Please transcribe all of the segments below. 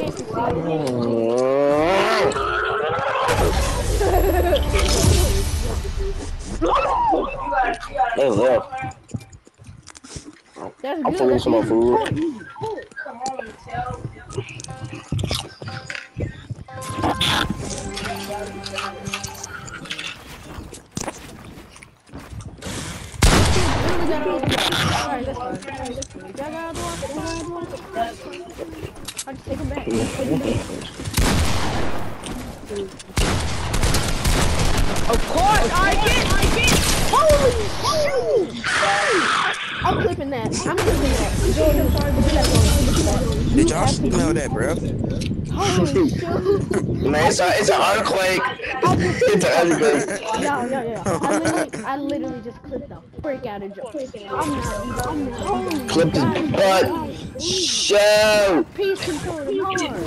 They left. I'm pulling some more food. Alright, that's fine. I'll just take him back. Of course, I get. Holy shoot! I'm clipping that. Jordan, I'm sorry, but you're not going to that. Did y'all smell that, bro? Holy shoot! Man, it's an earthquake. It's an earthquake. Yeah. I literally just clipped the freak out of Joe. I'm not. Clip his butt. Show. Peace control tomorrow.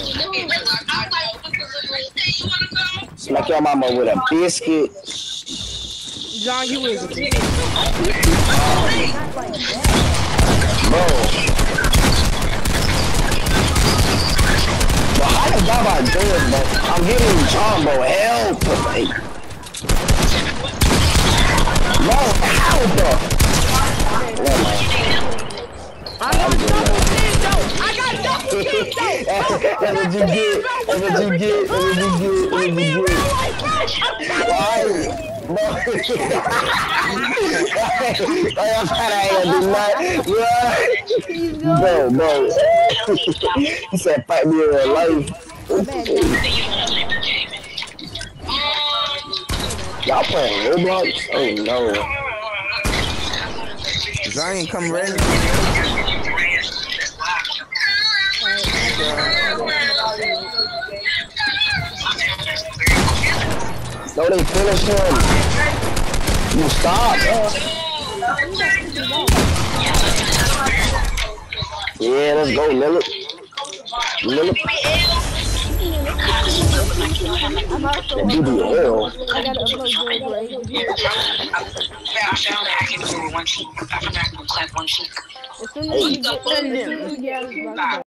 Smack your mama with a biscuit. John, you is. Bro. But how the job I do it, bro? I'm getting John, bro. Help. Bro, help. I got double team though. That's what you get. Why? Bro. I'm trying to do that. Bro. He said, fight me in real life. Y'all playing Roblox? Oh no. Zion come ready. No, they finished him. You stop. Yeah, let's go, Lilith. The BBL. I gotta upload your grade. I found that I can do one sheet. I forgot to clap one sheet. As soon as you get